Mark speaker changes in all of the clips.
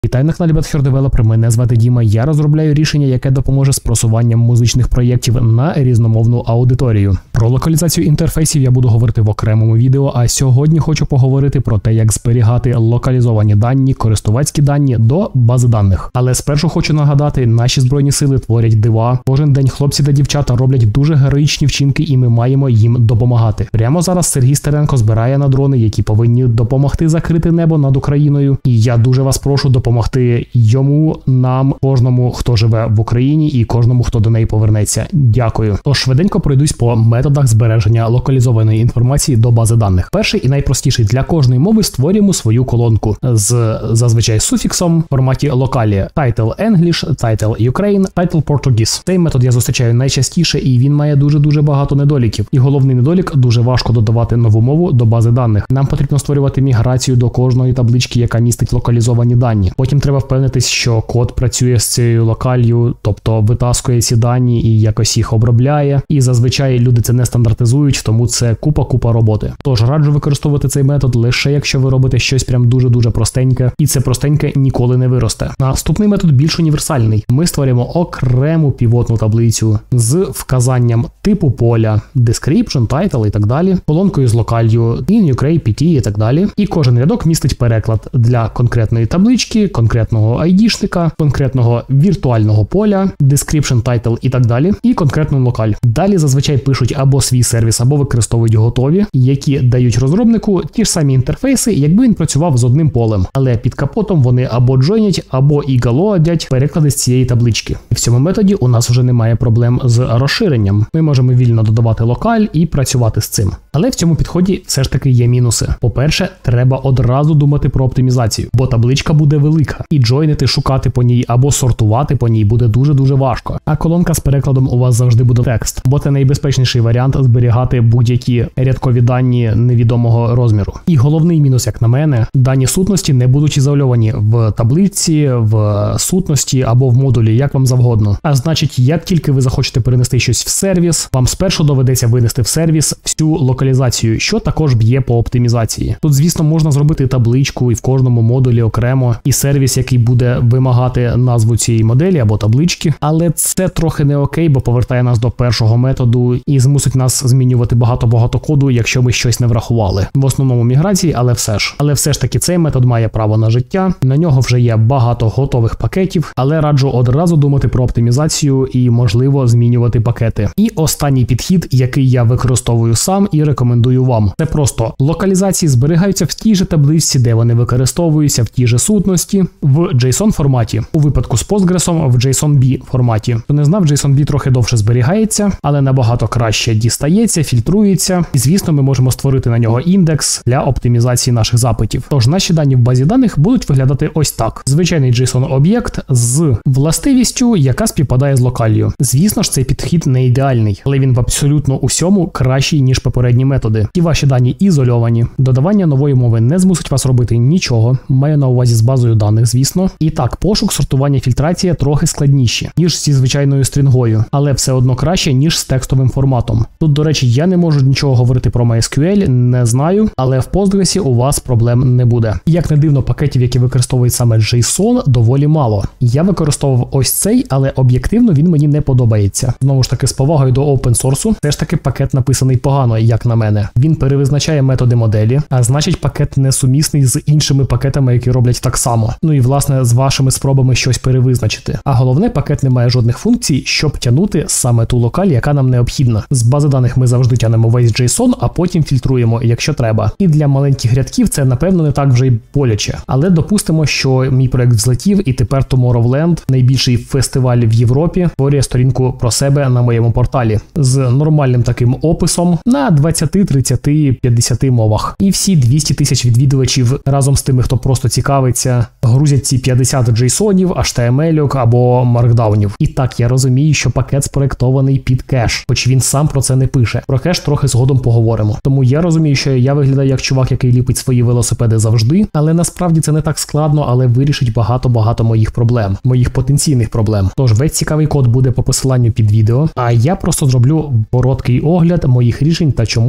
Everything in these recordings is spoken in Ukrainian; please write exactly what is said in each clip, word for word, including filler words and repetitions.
Speaker 1: Вітаю на каналі Betfair Developer, мене звати Діма, я розробляю рішення, яке допоможе з просуванням музичних проєктів на різномовну аудиторію. Про локалізацію інтерфейсів я буду говорити в окремому відео, а сьогодні хочу поговорити про те, як зберігати локалізовані дані, користувацькі дані до бази даних. Але спершу хочу нагадати, наші збройні сили творять дива. Кожен день хлопці та дівчата роблять дуже героїчні вчинки і ми маємо їм допомагати. Прямо зараз Сергій Стеренко збирає на дрони, які повинні допомогти закрити небо над Україною. І я дуже вас прошу допомогти допомогти йому, нам, кожному, хто живе в Україні і кожному, хто до неї повернеться. Дякую. Тож швиденько пройдусь по методах збереження локалізованої інформації до бази даних. Перший і найпростіший: для кожної мови створюємо свою колонку з зазвичай суфіксом в форматі локалі title English, title Ukraine, title Portuguese. Цей метод я зустрічаю найчастіше і він має дуже-дуже багато недоліків. І головний недолік: дуже важко додавати нову мову до бази даних. Нам потрібно створювати міграцію до кожної таблички, яка містить локалізовані дані. Потім треба впевнитись, що код працює з цією локалью, тобто витаскує ці дані і якось їх обробляє. І зазвичай люди це не стандартизують, тому це купа-купа роботи. Тож раджу використовувати цей метод лише якщо ви робите щось прям дуже-дуже простеньке, і це простеньке ніколи не виросте. Наступний метод більш універсальний. Ми створюємо окрему півотну таблицю з вказанням типу поля, description, title і так далі, колонкою з локалью in, Ukraine, пі ті і так далі. І кожен рядок містить переклад для конкретної таблички, конкретного айдішника, конкретного віртуального поля, description, title і так далі, і конкретну локаль. Далі зазвичай пишуть або свій сервіс, або використовують готові, які дають розробнику ті ж самі інтерфейси, якби він працював з одним полем. Але під капотом вони або джойнять, або і галоадять переклади з цієї таблички. І в цьому методі у нас вже немає проблем з розширенням. Ми можемо вільно додавати локаль і працювати з цим. Але в цьому підході все ж таки є мінуси. По-перше, треба одразу думати про оптимізацію, бо табличка буде велика, і джойнити, шукати по ній або сортувати по ній буде дуже-дуже важко. А колонка з перекладом у вас завжди буде текст, бо це найбезпечніший варіант зберігати будь-які рядкові дані невідомого розміру. І головний мінус, як на мене, дані сутності не будуть ізольовані в таблиці, в сутності або в модулі, як вам завгодно. А значить, як тільки ви захочете перенести щось в сервіс, вам спершу доведеться винести в сервіс всю локалізацію, що також б'є по оптимізації. Тут, звісно, можна зробити табличку і в кожному модулі окремо, і сервіс, який буде вимагати назву цієї моделі або таблички, але це трохи не окей, бо повертає нас до першого методу і змусить нас змінювати багато-багато коду, якщо ми щось не врахували. В основному міграції, але все ж. Але все ж таки цей метод має право на життя, на нього вже є багато готових пакетів, але раджу одразу думати про оптимізацію і, можливо, змінювати пакети. І останній підхід, який я використовую сам і рекомендую вам. Це просто локалізації зберігаються в тій же табличці, де вони використовуються, в тій же сутності, в JSON форматі. У випадку з Postgres в JSON-B форматі. Хто не знав, JSON-B трохи довше зберігається, але набагато краще дістається, фільтрується. І, звісно, ми можемо створити на нього індекс для оптимізації наших запитів. Тож наші дані в базі даних будуть виглядати ось так. Звичайний JSON-об'єкт з властивістю, яка співпадає з локаллю. Звісно ж, цей підхід не ідеальний, але він в абсолютно усьому кращий, ніж попередні методи. Ті ваші дані ізольовані. Додавання нової мови не змусить вас робити нічого. Маю на увазі з базою даних, звісно. І так, пошук, сортування, фільтрація трохи складніші, ніж зі звичайною стрінгою, але все одно краще, ніж з текстовим форматом. Тут, до речі, я не можу нічого говорити про MySQL, не знаю, але в Postgres у вас проблем не буде. Як не дивно, пакетів, які використовують саме JSON, доволі мало. Я використовував ось цей, але об'єктивно він мені не подобається. Знову ж таки, з повагою до open-source, теж таки пакет написаний погано, як на мене. Він перевизначає методи моделі, а значить пакет несумісний з іншими пакетами, які роблять так само. Ну і, власне, з вашими спробами щось перевизначити. А головне, пакет не має жодних функцій, щоб тягнути саме ту локаль, яка нам необхідна. З бази даних ми завжди тягнемо весь JSON, а потім фільтруємо, якщо треба. І для маленьких рядків це, напевно, не так вже й боляче. Але допустимо, що мій проект взлетів, і тепер Tomorrowland, найбільший фестиваль в Європі, створює сторінку про себе на моєму порталі з нормальним таким описом на двадцять, тридцять, п'ятдесят мовах. І всі двісті тисяч відвідувачів разом з тими, хто просто цікавиться, грузять ці п'ятдесят джейсонів, ейч ті ем ель або маркдаунів. І так, я розумію, що пакет спроєктований під кеш, хоч він сам про це не пише. Про кеш трохи згодом поговоримо. Тому я розумію, що я виглядаю як чувак, який ліпить свої велосипеди завжди, але насправді це не так складно, але вирішить багато-багато моїх проблем, моїх потенційних проблем. Тож весь цікавий код буде по посиланню під відео, а я просто зроблю короткий огляд моїх рішень та чому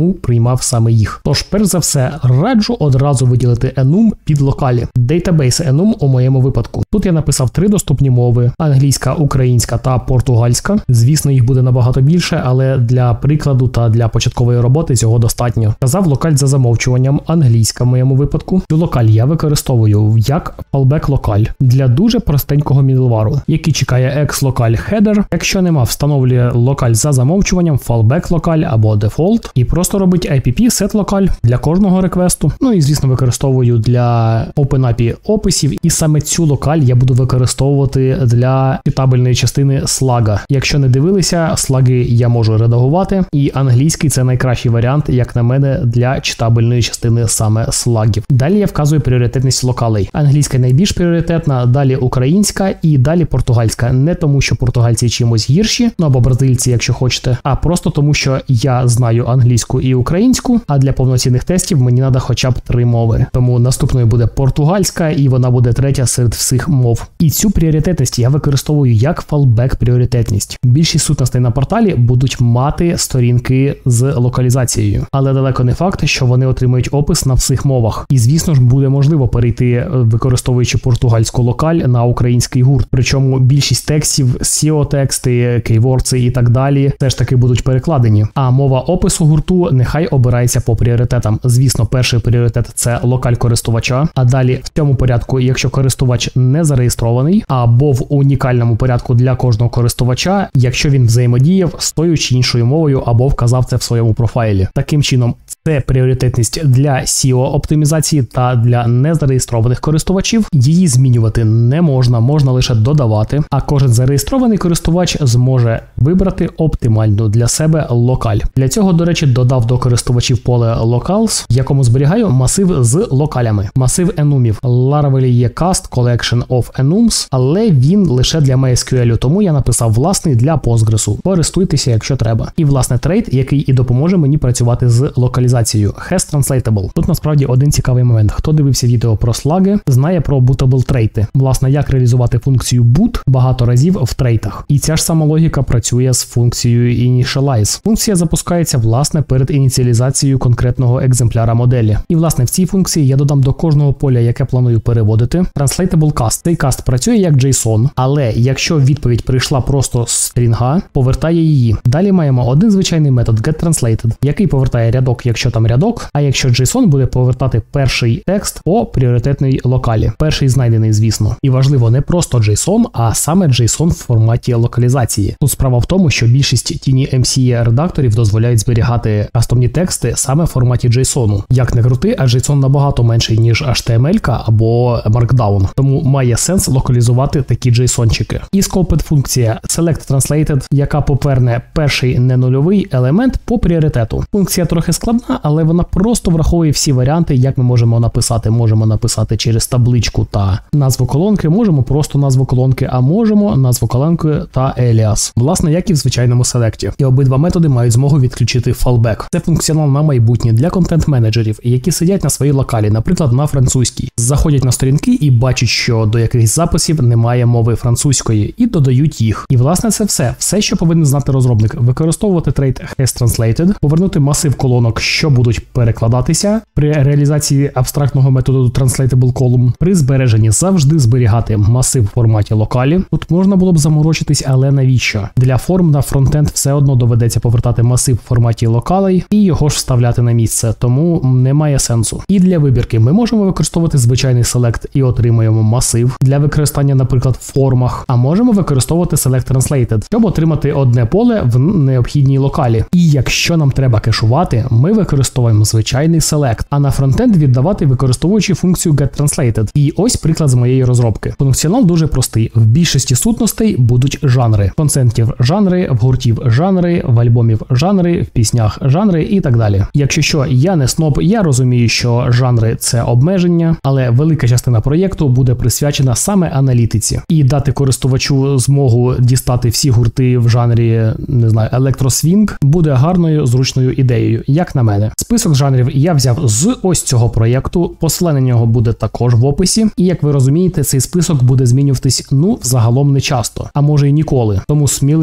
Speaker 1: тому приймав саме їх. Тож, перш за все, раджу одразу виділити enum під локалі. Database enum у моєму випадку. Тут я написав три доступні мови: англійська, українська та португальська. Звісно, їх буде набагато більше, але для прикладу та для початкової роботи цього достатньо. Казав локаль за замовчуванням, англійська в моєму випадку. Цю локаль я використовую як fallback локаль для дуже простенького мідлвару, який чекає ex-locale header. Якщо нема, встановлює локаль за замовчуванням, fallback локаль або default, і просто робить ай пі пі set локаль для кожного реквесту. Ну і, звісно, використовую для OpenAPI описів, і саме цю локаль я буду використовувати для читабельної частини слага. Якщо не дивилися, слаги я можу редагувати, і англійський це найкращий варіант, як на мене, для читабельної частини саме слагів. Далі я вказую пріоритетність локалей. Англійська найбільш пріоритетна, далі українська і далі португальська. Не тому, що португальці чимось гірші, ну або бразильці, якщо хочете, а просто тому, що я знаю англійську і українську, а для повноцінних тестів мені треба хоча б три мови. Тому наступною буде португальська, і вона буде третя серед всіх мов. І цю пріоритетність я використовую як fallback пріоритетність. Більшість сутностей на порталі будуть мати сторінки з локалізацією, але далеко не факт, що вони отримують опис на всіх мовах. І звісно ж буде можливо перейти, використовуючи португальську локаль, на український гурт. Причому більшість текстів, сео-тексти, кейвордси і так далі теж таки будуть перекладені. А мова опису гурту нехай обирається по пріоритетам. Звісно, перший пріоритет – це локаль користувача, а далі в цьому порядку, якщо користувач не зареєстрований, або в унікальному порядку для кожного користувача, якщо він взаємодіяв з тою чи іншою мовою або вказав це в своєму профайлі. Таким чином, це пріоритетність для сео-оптимізації та для незареєстрованих користувачів. Її змінювати не можна, можна лише додавати, а кожен зареєстрований користувач зможе вибрати оптимальну для себе локаль. Для цього, до речі, додав до користувачів поле locals, в якому зберігаю масив з локалями. Масив енумів. Laravel є cast collection of enums, але він лише для MySQL, тому я написав власний для Postgres. Користуйтеся, якщо треба. І, власне, трейд, який і допоможе мені працювати з локалізацією. Has translatable. Тут насправді один цікавий момент. Хто дивився відео про слаги, знає про bootable трейти. Власне, як реалізувати функцію boot багато разів в трейтах. І ця ж сама логіка працює з функцією initialize. Функція запускається, власне, перед ініціалізацією конкретного екземпляра моделі. І, власне, в цій функції я додам до кожного поля, яке планую переводити, translatable cast. Цей cast працює як JSON, але якщо відповідь прийшла просто з стрінга, повертає її. Далі маємо один звичайний метод getTranslated, який повертає рядок, якщо там рядок, а якщо JSON буде повертати перший текст по пріоритетній локалі. Перший знайдений, звісно. І важливо не просто JSON, а саме JSON в форматі локалізації. Тут справа в тому, що більшість TinyMCE редакторів дозволяють зберігати кастомні тексти саме в форматі JSON. Як не крути, а JSON набагато менший, ніж ейч ті ем ель або Markdown. Тому має сенс локалізувати такі JSON-чики. І scoped функція select translated, яка поверне перший ненульовий елемент по пріоритету. Функція трохи складна, але вона просто враховує всі варіанти, як ми можемо написати. Можемо написати через табличку та назву колонки, можемо просто назву колонки, а можемо назву колонки та еліас. Власне, як і в звичайному селекті. І обидва методи мають змогу відключити fallback. Це функціонал на майбутнє для контент-менеджерів, які сидять на своїй локалі, наприклад, на французькій. Заходять на сторінки і бачать, що до якихось записів немає мови французької, і додають їх. І, власне, це все. Все, що повинен знати розробник. Використовувати трейд has translated, повернути масив колонок, що будуть перекладатися при реалізації абстрактного методу translatable column. При збереженні завжди зберігати масив в форматі локалі. Тут можна було б заморочитись, але навіщо? Для форм на фронтенд все одно доведеться повертати масив в форматі локалей і його ж вставляти на місце, тому немає сенсу. І для вибірки ми можемо використовувати звичайний select і отримуємо масив для використання, наприклад, в формах, а можемо використовувати select translated, щоб отримати одне поле в необхідній локалі. І якщо нам треба кешувати, ми використовуємо звичайний select, а на фронтенд віддавати, використовуючи функцію getTranslated. І ось приклад з моєї розробки. Функціонал дуже простий. В більшості сутностей будуть жанри. В концентів жанри, в гуртів жанри, в альбомів жанри, в піснях жанри і так далі. Якщо що, я не сноб, я розумію, що жанри – це обмеження, але велика частина проєкту буде присвячена саме аналітиці. І дати користувачу змогу дістати всі гурти в жанрі, не знаю, електросвінг буде гарною, зручною ідеєю, як на мене. Список жанрів я взяв з ось цього проєкту, посилання на нього буде також в описі, і як ви розумієте, цей список буде змінюватись, ну, загалом не часто, а може і ніколи. Тому сміливо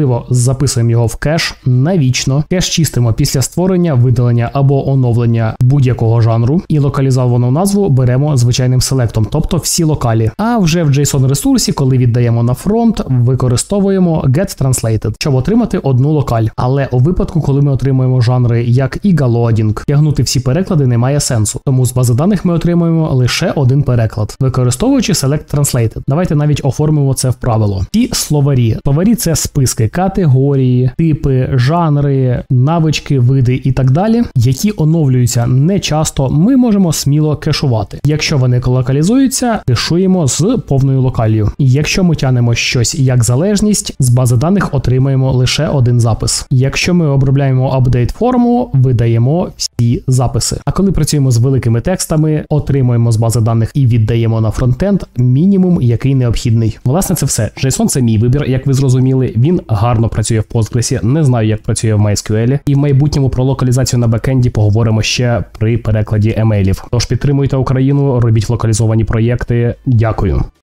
Speaker 1: Важливо, записуємо його в кеш навічно. Кеш чистимо після створення, видалення або оновлення будь-якого жанру. І локалізовану назву беремо звичайним селектом, тобто всі локалі. А вже в JSON ресурсі, коли віддаємо на фронт, використовуємо getTranslated, щоб отримати одну локаль. Але у випадку, коли ми отримуємо жанри як EGA-loading, тягнути всі переклади немає сенсу. Тому з бази даних ми отримуємо лише один переклад, використовуючи Select Translated. Давайте навіть оформимо це в правило. Ті словарі. Словарі – це списки, категорії, типи, жанри, навички, види і так далі, які оновлюються не часто, ми можемо сміло кешувати. Якщо вони локалізуються, кешуємо з повною локаллю. І якщо ми тянемо щось як залежність, з бази даних отримаємо лише один запис. Якщо ми обробляємо апдейт форму, видаємо всі записи. А коли працюємо з великими текстами, отримуємо з бази даних і віддаємо на фронтенд мінімум, який необхідний. Власне, це все. JSON – це мій вибір, як ви зрозуміли. Він гарно працює в Postgres, не знаю, як працює в MySQL. І в майбутньому про локалізацію на бекенді поговоримо ще при перекладі емейлів. Тож підтримуйте Україну, робіть локалізовані проєкти. Дякую.